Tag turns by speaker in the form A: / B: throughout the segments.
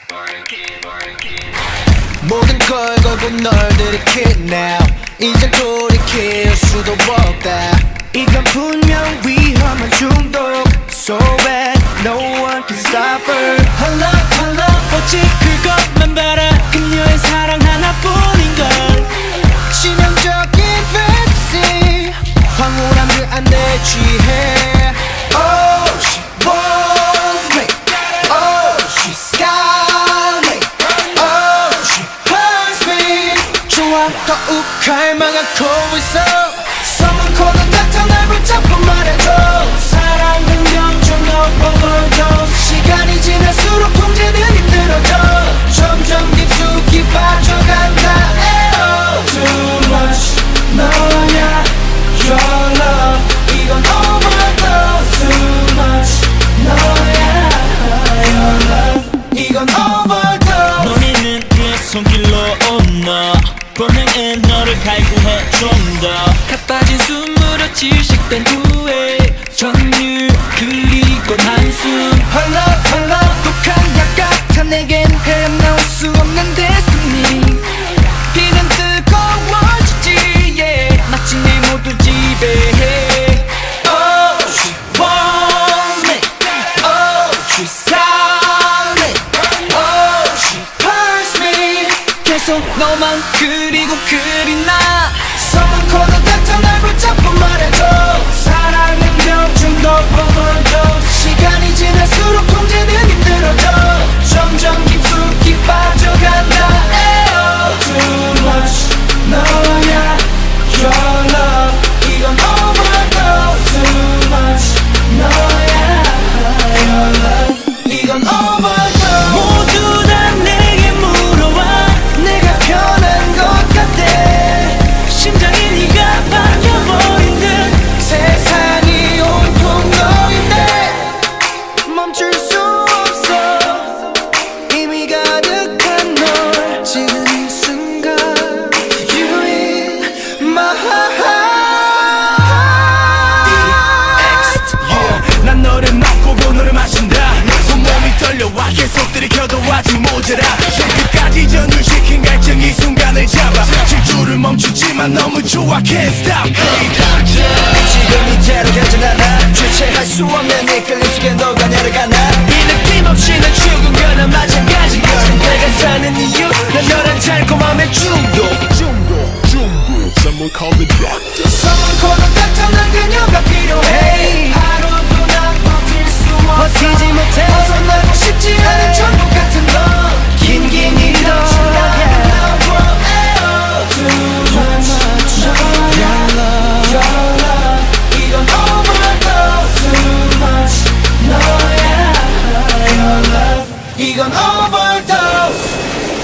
A: 모든 걸 걸고 널 들이킬 now 이젠 돌이킬 수도 없다. 이건 분명 위험한 중독. So bad, no one can stop her. Her love, 오직 그것만 바라. 그녀의 사랑 하나뿐인걸. 치명적인 fantasy, 황홀한 그 안에 취해. Oh, she wants me. Oh, she's got me. Oh, she hurts me. 좋아, 더욱 갈망하고 있어. Someone call the doctor, 날 붙잡고 말해줘. 사랑은 명중 overdose. 시간이 지날수록 통제는 힘들어져. 점점 깊숙이 빠져간다. Too much 너야 your love. 이건 overdose. Too much 너야 your love. 이건 overdose.
B: 너희는 그의 손길로 온너 본능은 너를 갈구해 좀 더
A: 가빠진 숨으로 질식된 후에 전율 그리고 한숨. Her love 독한 약 같아. 내겐 헤어나올 수 없는 destiny. 이는 뜨거워지지 yeah. 마치 내 모두 지배해. Oh, she wants me. Oh, she's got me. Oh, she hurts me. 계속 너만 그리고 그리나. Someone call the doctor, 날 붙잡고 말해줘. 사랑은 병중독 overdose. 시간이 지날수록 통제는 힘들어져. 점점 깊숙이 빠져간다. Too much 너야 your love. 이건 overdose. Too much 너야 your love. 이건 overdose. 모두 다 내게 물어와. 내가 변한 것 같아. 심장이 네가 바뀌어버린 듯. 세상이 온통 너인데 멈출 수 없어. 이미 가득한 널 지금 이 순간. You in my heart.
C: Yeah, 난 너를 맛보고 너를 마신다. 온몸이 떨려와 계속 들이켜도 아직 모자라. 끝까지 전율시킨 갈증 이 순간을 잡아. 질주를 멈추지만 너무 좋아 can't stop. Hey doctor, 지금 이대로 견뎌나나. 주체할 수 없는 이끌림 속에 너가 내려가나. 이 느낌 없이 난 죽은 거나 마찬가지걸. 내가 사는 이유 난 너란 달콤함의 중독.
D: Someone call the doctor.
A: Someone call the doctor. 난 그녀가 필요해. 하루도 난 버틸 수 없어. 버티지 못해. 벗어나고 싶지 않은 천국 같은 너. 긴긴 이런 Too much your love. 이건 overdose. Too much 너야 your love. 이건 overdose.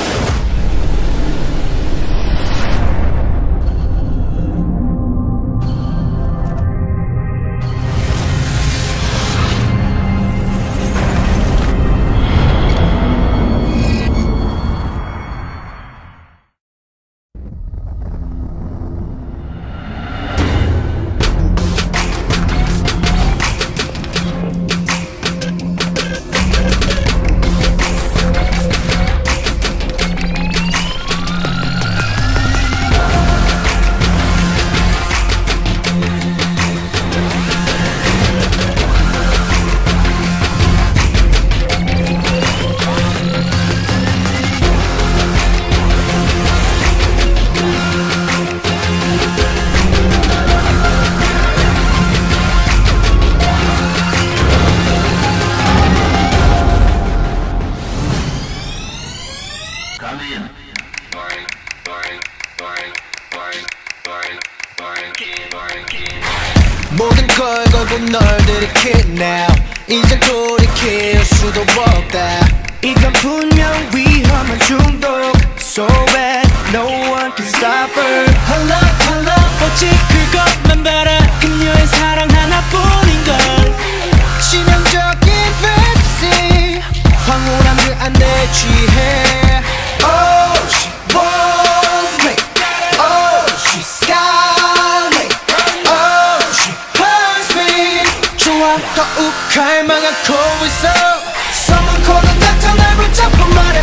A: 모든 걸 걸고 널 들이킬 now 이젠 돌이킬 수도 없다. 이건 분명 위험한 중독. So bad, no one can stop her. Her love, 오직 그것만 바라. 그녀의 사랑 하나뿐인걸. 치명적인 fantasy, 황홀한 그 안에 취해. Oh, she wants me. Oh, she's got me. Oh, she hurts me. 좋아, 더욱 갈망하고 있어. Someone call the doctor, 날 붙잡고 말해.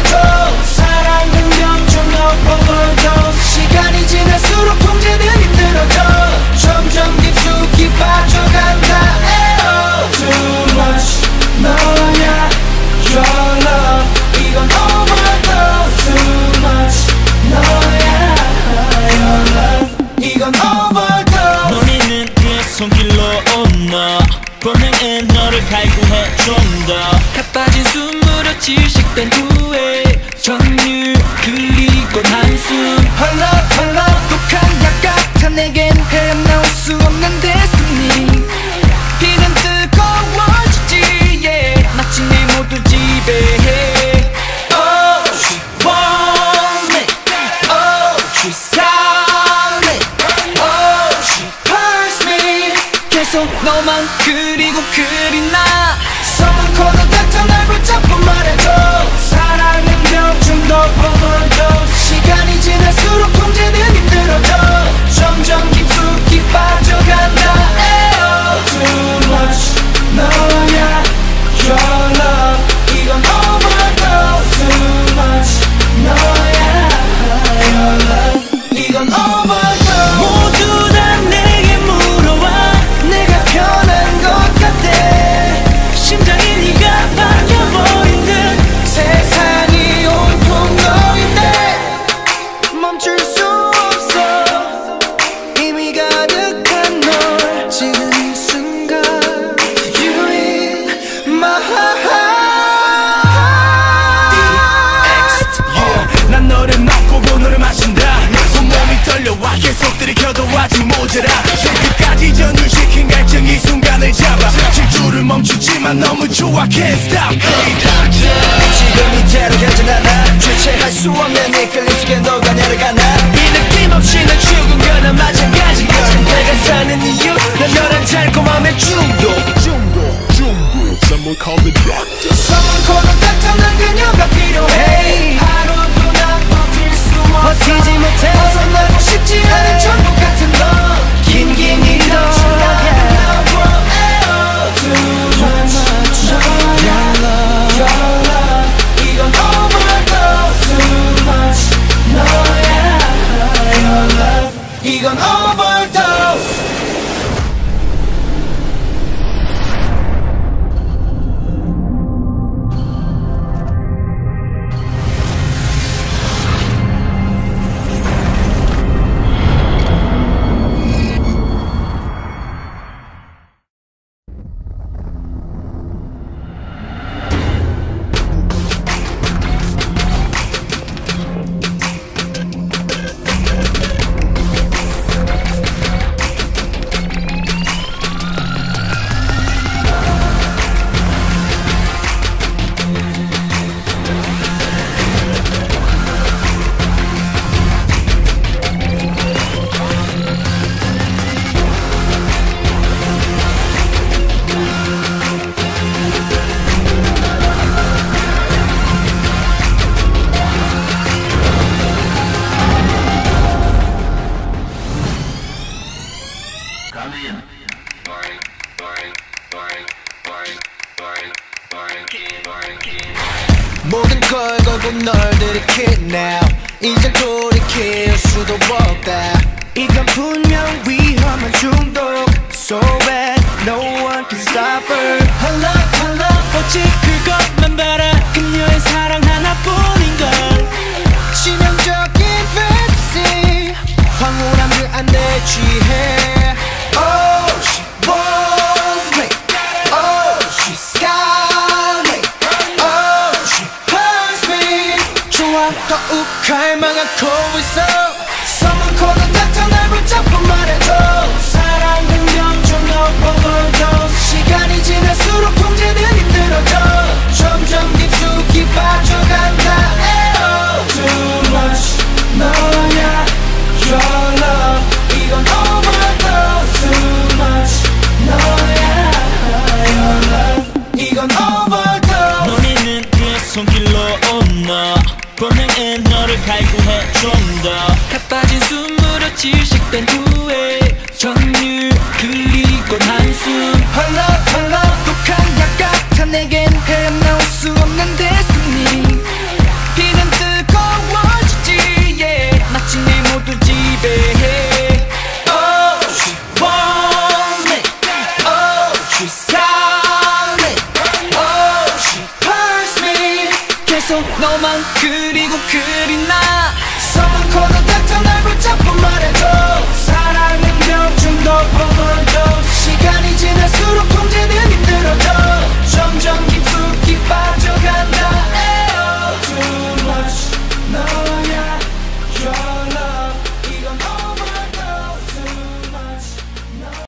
B: 좀더
A: 가빠진 숨으로 질식된 후에 전율 그리고 한숨 헐렁헐렁 독한 약 같아 내겐 헤어나올 수 없는 데스티니 비는 뜨거워지지 yeah. 마치 내 모두 지배해 Oh she wants me Oh she's got me Oh she hurts me 계속 너만 그리고 그리나 서문코너 닥쳐 날 붙잡고 말해줘 사랑은 병중독 overdose 시간이 지날수록 통제는 힘들어져 점점 깊숙이 빠져간다 에어 Too much 너야 Your love 이건 overdose Too much 너야 Your love 이건 overdose 모두 다 내게 물어와 내가 변한 것 같대 심장이 네가 바뀌어버린 듯 세상이 온통 너인데 멈출 수 없어 이미 가득한 널 지금 이 순간 You in my
C: yeah. 난 너를 맛보고 너를 마신다 온몸이 떨려와 계속 들이켜도 아직 모자라 새끝까지 전율시킨 갈증 이 순간을 잡아 질주를 멈추지만 너무 좋아 Can't stop Hey doctor
A: 지금 이대로 견뎌나나 주체할 수 없는 이 끌림 속에 너가 내려가나 이 느낌 없이는 죽은 거나 마찬가지야 내가 사는 이유 난 너란 달콤함의 중독
D: Someone call the doctor.
A: Someone call the doctor 난 그녀가 필요해 하루도 난 버틸 수 없어 버티지 못해 벗어나고 싶지 않은 천국 같은 너 긴긴 이런 Too much Your love Your love 이건 overdose Too much 너야 Your love 이건 overdose 모든 걸 걸고 널 들이킬 now 이제 돌이킬 수도 없다 이건 분명 위험한 중독 So bad no one can stop her 헐렁헐렁 오직 그것만 바라 그녀의 사랑 하나뿐인걸 치명적인 fantasy 황홀한 그 안에 취해 Oh she wants me Oh she's got me Oh she hurts me 좋아 더욱 갈망하고 있어 Someone call the doctor 날 붙잡고 말해줘 사랑은 병중독 overdose 시간이 지날수록 통제는 힘들어져 점점 깊숙이 빠져간다 에어 Too much 너야 Your love 이건 overdose Too much 너야 Your love 이건 overdose
B: 너희는 그 손길로 온너 본능은 너를 갈구해 좀더
A: 가빠진 숨으로 질식된 후에 전율 그리고 한숨 헐렁헐렁 독한 약 같아 내겐 헤어나올 수 없는 데스티니 비는 뜨거워지지 yeah. 마치 내 모두 지배해 Oh she wants me Oh she's got me Oh she hurts me 계속 너만 그리고 그리나 Someone call the